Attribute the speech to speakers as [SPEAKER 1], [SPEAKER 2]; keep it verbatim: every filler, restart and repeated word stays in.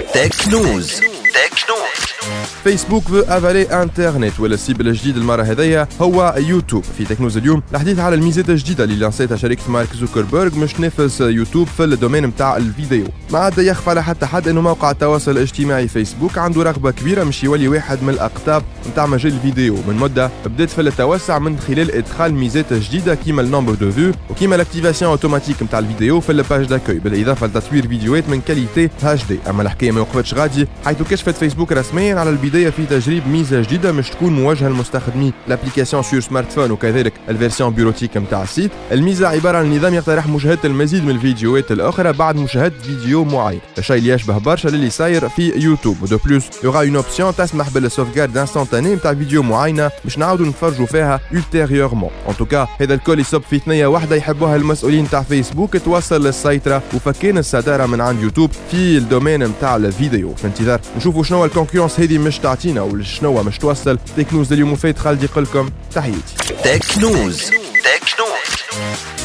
[SPEAKER 1] تكنوز.
[SPEAKER 2] فيسبوك في افالي انترنت ولا السيب الجديد المره هذيا هو يوتيوب. في تكنوز اليوم الحديث على الميزات الجديده اللي لانسيتها شركه مارك زوكربيرغ مش تنافس يوتيوب في الدومين نتاع الفيديو. ما عاد يخفى على حتى حد انه موقع التواصل الاجتماعي فيسبوك عنده رغبه كبيره مش يولي واحد من الاقطاب نتاع مجال الفيديو. من مده بدات في التوسع من خلال ادخال ميزات جديده كيما النومبر دو فيو وكيما الاكتيفاسيون اوتوماتيك نتاع الفيديو في الباج داكوي، بالاضافه لتصوير فيديوهات من كاليتي اتش دي. اما الحكايه ما وقفتش غادي، حيث كشفت فيسبوك رسميا على البدايه في تجريب ميزه جديده مش تكون موجهه لمستخدمي الابليكاسيون سور سمارت فون وكذلك الفيرسيون بيروتيك نتاع السيت. الميزه عباره عن نظام يقترح مشاهده المزيد من الفيديوهات الاخرى بعد مشاهده فيديو معين، الشيء اللي يشبه برشا للي صاير في يوتيوب. ودو بلوس يوغا اون اوبسيون تسمح بالسوفغارد انستانتاني نتاع فيديو معينه باش نعاودوا نتفرجوا فيها ultérieurement. ان توكا هذا الكل يصب في ثنيه واحده يحبوها المسؤولين تاع فيسبوك توصل للسيطره وفكين الصداره من عند يوتيوب في الدومين نتاع الفيديو. في انتظار نشوفوا شنو الكونكورنس هذه مش تعطينا وشنو مش توصل. تكنوز اليوم فايت خالد يقول لكم تحياتي.
[SPEAKER 1] تكنوز. تكنوز.